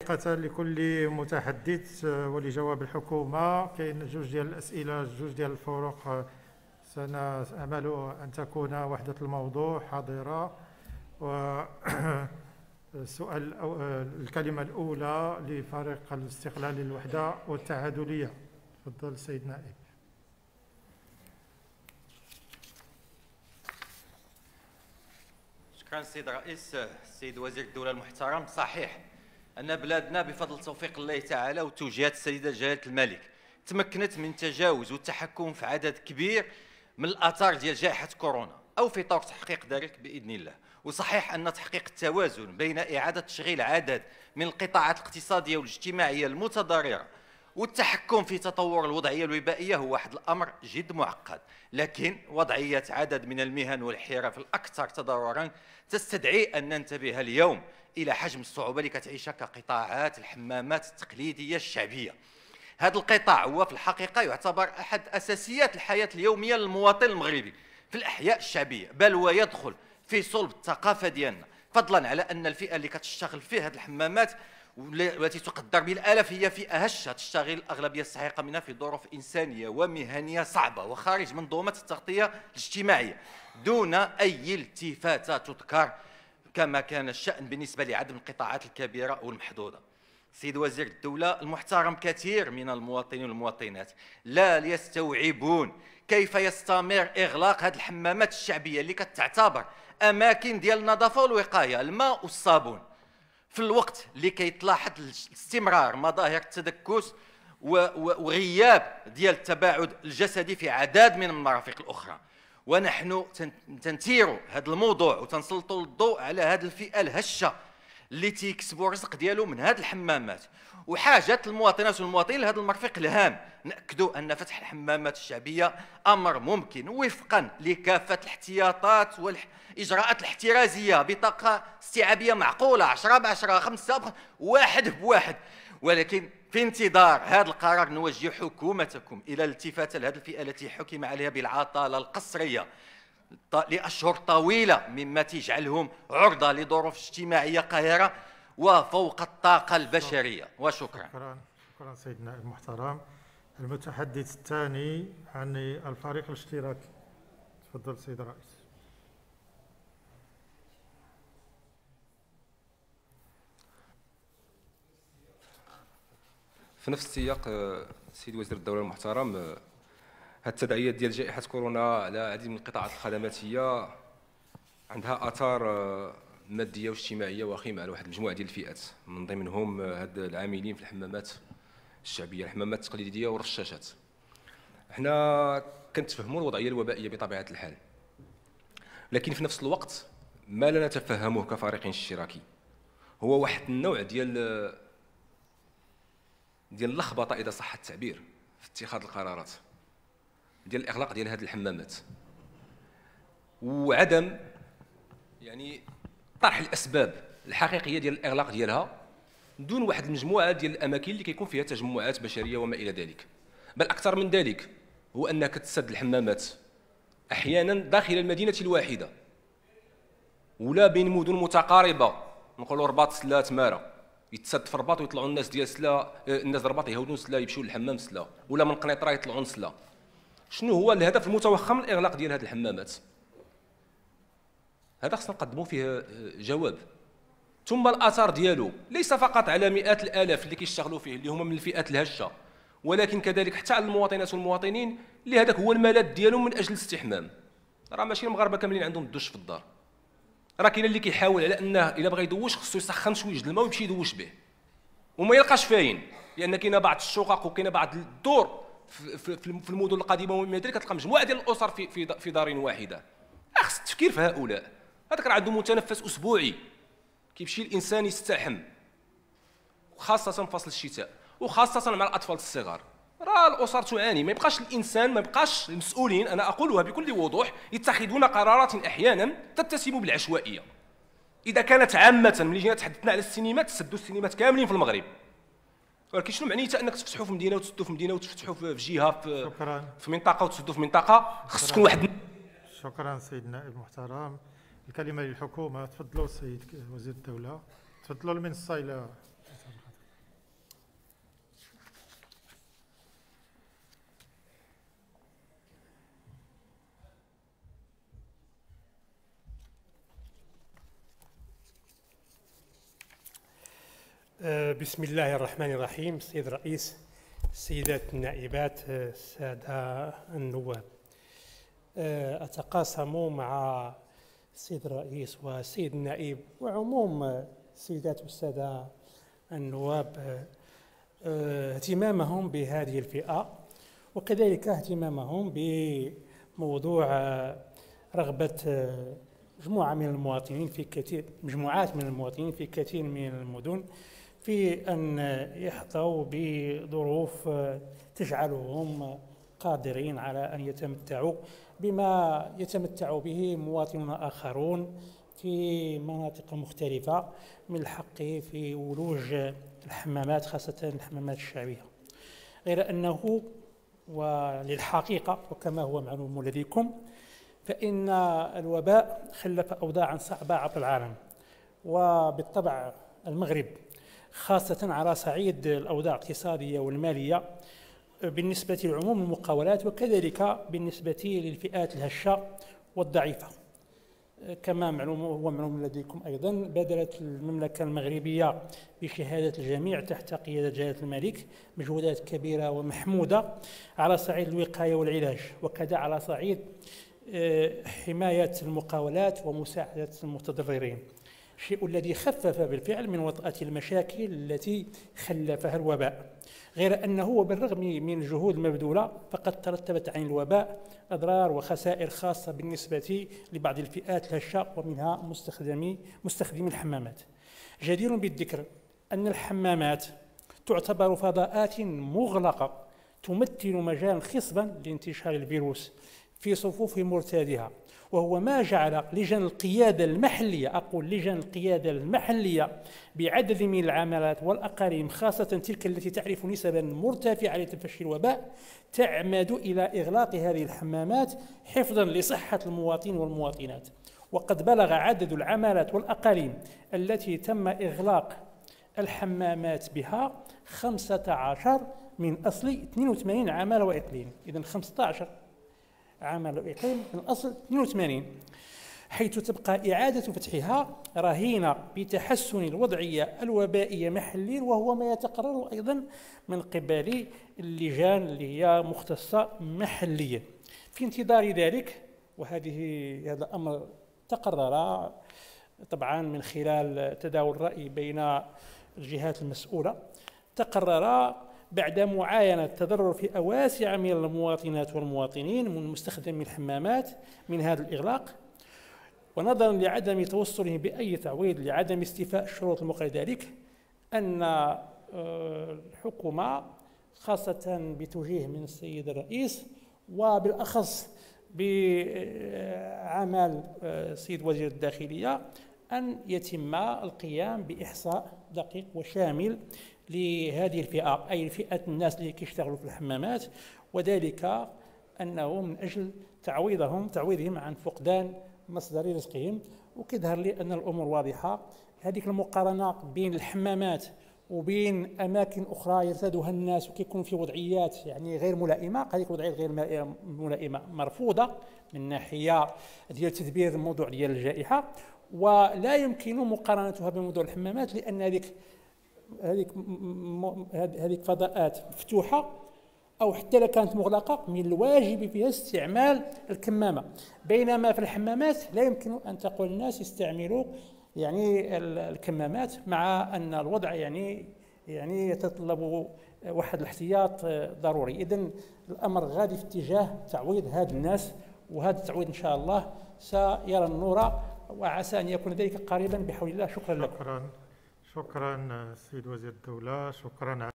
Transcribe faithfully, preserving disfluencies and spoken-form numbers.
طريقة لكل متحدث ولجواب الحكومة. كاين جوج ديال الأسئلة، جوج ديال الفروق، سنأمل أن تكون وحدة الموضوع حاضرة. والسؤال الكلمة الأولى لفريق الاستقلال للوحدة والتعادلية. تفضل السيد نائب. شكرا السيد الرئيس. السيد وزير الدولة المحترم، صحيح أن بلادنا بفضل توفيق الله تعالى وتوجيهات السيدة جلالة الملك تمكنت من تجاوز والتحكم في عدد كبير من الآثار ديال جائحة كورونا أو في طور تحقيق ذلك بإذن الله. وصحيح أن تحقيق التوازن بين إعادة تشغيل عدد من القطاعات الاقتصادية والاجتماعية المتضررة والتحكم في تطور الوضعية الوبائية هو واحد الأمر جد معقد، لكن وضعية عدد من المهن والحرف الأكثر تضررا تستدعي أن ننتبه اليوم إلى حجم الصعوبة اللي كتعيشها كقطاعات الحمامات التقليدية الشعبية. هذا القطاع هو في الحقيقة يعتبر أحد أساسيات الحياة اليومية للمواطن المغربي في الأحياء الشعبية، بل ويدخل في صلب الثقافة ديالنا، فضلا على أن الفئة اللي كتشتغل في هذه الحمامات والتي تقدر بالآلاف هي فئة هشة تشتغل الأغلبية السحيقة منها في ظروف إنسانية ومهنية صعبة وخارج منظومة التغطية الاجتماعية دون أي التفاتة تذكر كما كان الشأن بالنسبة لعدم القطاعات الكبيرة والمحدودة. سيد وزير الدولة المحترم، كثير من المواطنين والمواطنات لا يستوعبون كيف يستمر إغلاق هذه الحمامات الشعبية اللي كتعتبر أماكن ديال النظافة والوقاية، الماء والصابون، في الوقت اللي كيتلاحظ استمرار مظاهر التدكس وغياب ديال التباعد الجسدي في عدد من المرافق الأخرى. ونحن تنثير هذا الموضوع وتنسلطوا الضوء على هذه الفئة الهشة اللي تيكسبوا الرزق ديالو من هذه الحمامات، وحاجة المواطنات والمواطنين لهذا المرفق الهام. نأكدوا أن فتح الحمامات الشعبية أمر ممكن وفقا لكافة الاحتياطات والإجراءات الاحترازية، بطاقة استيعابية معقولة، عشرة بعشرة، خمسة واحد بواحد. ولكن في انتظار هذا القرار نوجه حكومتكم إلى الالتفات لهذه الفئة التي حكم عليها بالعطالة القسرية لأشهر طويلة، مما تجعلهم عرضة لظروف اجتماعية قاهرة وفوق الطاقة البشرية. وشكرا. شكرا شكرا سيدنا المحترم. المتحدث الثاني عن الفريق الاشتراكي. تفضل سيد الرئيس. في نفس السياق سيد وزير الدولة المحترم، هذه التداعيات ديال جائحة كورونا على العديد من القطاعات الخدماتية عندها آثار مادية واجتماعية وخيمة على واحد المجموعة ديال الفئات، من ضمنهم هاد العاملين في الحمامات الشعبية، الحمامات التقليدية والرشاشات. حنا كنتفهموا الوضعية الوبائية بطبيعة الحال، لكن في نفس الوقت ما لا نتفهمه كفريق اشتراكي هو واحد النوع ديال ديال اللخبطة إذا صح التعبير في اتخاذ القرارات ديال الإغلاق ديال هذه الحمامات، وعدم يعني طرح الأسباب الحقيقية ديال الإغلاق ديالها دون واحد المجموعة ديال الأماكن اللي كيكون فيها تجمعات بشرية وما إلى ذلك. بل أكثر من ذلك هو أنك تسد الحمامات أحيانا داخل المدينة الواحدة ولا بين مدن متقاربة، نقولوا رباط سلا تمارة، يتسد في رباط ويطلعوا الناس ديال سلا، الناس ديال رباط يهودون سلا يمشيو للحمام سلا، ولا من قنيطرة يطلعوا سلا. شنو هو الهدف المتوخم من الإغلاق ديال هذه الحمامات؟ هذا خصنا نقدموا فيه جواب. ثم الآثار ديالو ليس فقط على مئات الآلاف اللي كيشتغلوا فيه اللي هما من الفئات الهشة، ولكن كذلك حتى على المواطنات والمواطنين اللي هذاك هو الملاذ ديالهم من أجل الاستحمام. راه ماشي المغاربة كاملين عندهم الدش في الدار، راه كاين اللي كيحاول على انه الا بغى يدوش خصو يسخن شويه الماء ويمشي يدوش به وما يلقاش فاين، لان كاينه بعض الشقق وكاينه بعض الدور في, في, في المدن القديمه ومن ذلك كتلقى مجموعه ديال الاسر في في, في دار واحده. خص التفكير في هؤلاء. هذاك راه عنده متنفس اسبوعي كيمشي الانسان يستحم، وخاصه في فصل الشتاء وخاصه مع الاطفال الصغار. راه الاسر تعاني، ما يبقاش الانسان، ما يبقاش المسؤولين، انا اقولها بكل وضوح، يتخذون قرارات احيانا تتسم بالعشوائيه. اذا كانت عامه، ملي جينا تحدثنا على السينمات، تسدوا السينمات كاملين في المغرب، ولكن شنو معنيتها انك تفتحوا في مدينه وتسدوا في مدينه وتفتحوا في جهه في, شكرا. في منطقه وتسدوا في منطقه؟ خص تكون واحد. شكرا سيد النائب المحترم. الكلمه للحكومه. تفضلوا السيد وزير الدوله، تفضلوا المنصه الى بسم الله الرحمن الرحيم. السيد الرئيس، السيدات النائبات، السادة النواب، أتقاسم مع السيد الرئيس والسيد النائب وعموم السيدات والسادة النواب اهتمامهم بهذه الفئة، وكذلك اهتمامهم بموضوع رغبة مجموعة من المواطنين في كثير مجموعات من المواطنين في كثير من المدن في أن يحظوا بظروف تجعلهم قادرين على أن يتمتعوا بما يتمتع به مواطنون آخرون في مناطق مختلفة من الحق في ولوج الحمامات، خاصة الحمامات الشعبية. غير أنه وللحقيقة وكما هو معلوم لديكم فإن الوباء خلف أوضاعا صعبة عبر العالم، وبالطبع المغرب خاصة على صعيد الأوضاع الاقتصادية والمالية بالنسبة لعموم المقاولات، وكذلك بالنسبة للفئات الهشة والضعيفة. كما معلوم هو معلوم لديكم أيضا بذلت المملكة المغربية بشهادة الجميع تحت قيادة جلالة الملك مجهودات كبيرة ومحمودة على صعيد الوقاية والعلاج، وكذا على صعيد حماية المقاولات ومساعدة المتضررين، الشيء الذي خفف بالفعل من وطأة المشاكل التي خلفها الوباء. غير أنه وبالرغم من الجهود المبذولة فقد ترتبت عن الوباء أضرار وخسائر خاصة بالنسبة لبعض الفئات الهشة ومنها مستخدمي مستخدمي الحمامات. جدير بالذكر أن الحمامات تعتبر فضاءات مغلقة تمثل مجالا خصبا لانتشار الفيروس في صفوف مرتادها، وهو ما جعل لجان القيادة المحلية أقول لجان القيادة المحلية بعدد من العمالات والأقاليم خاصة تلك التي تعرف نسبا مرتفعة لتفشي الوباء تعمد إلى إغلاق هذه الحمامات حفظا لصحة المواطنين والمواطنات. وقد بلغ عدد العمالات والأقاليم التي تم إغلاق الحمامات بها خمسة عشر من أصل اثنين وثمانين عمالة وإقليم، إذن خمسة عشر عمل وإقليم من أصل اثنين وثمانين، حيث تبقى إعادة فتحها رهينة بتحسن الوضعية الوبائية محليا، وهو ما يتقرر أيضا من قبل اللجان اللي هي مختصة محليا. في انتظار ذلك، وهذه هذا الأمر تقرر طبعا من خلال تداول الرأي بين الجهات المسؤولة، تقرر بعد معاينة تضرر فئة واسعة من المواطنات والمواطنين من مستخدمي الحمامات من هذا الإغلاق، ونظرا لعدم توصلهم بأي تعويض لعدم استيفاء الشروط المقررة ذلك، أن الحكومة خاصة بتوجيه من السيد الرئيس وبالأخص بعمل السيد وزير الداخلية أن يتم القيام بإحصاء دقيق وشامل لهذه الفئة، أي فئة الناس اللي كيشتغلوا في الحمامات، وذلك أنه من أجل تعويضهم تعويضهم عن فقدان مصدر رزقهم. وكيظهر لي أن الأمور واضحة. هذيك المقارنة بين الحمامات وبين أماكن أخرى يرتادها الناس وكيكون في وضعيات يعني غير ملائمة، هذيك الوضعيات غير ملائمة مرفوضة من ناحية ديال تدبير الموضوع ديال الجائحة، ولا يمكن مقارنتها بموضوع الحمامات، لأن هذيك هذيك هذيك فضاءات مفتوحة أو حتى لو كانت مغلقة من الواجب فيها استعمال الكمامة، بينما في الحمامات لا يمكن أن تقول الناس يستعملوا يعني الكمامات، مع أن الوضع يعني يعني يتطلب واحد الاحتياط ضروري. إذن الأمر غادي في اتجاه تعويض هاد الناس، وهذا التعويض إن شاء الله سيرى النور، وعسى أن يكون ذلك قريبا بحول الله. شكرا لكم. شكرا شكرا السيد وزير الدولة، شكرا.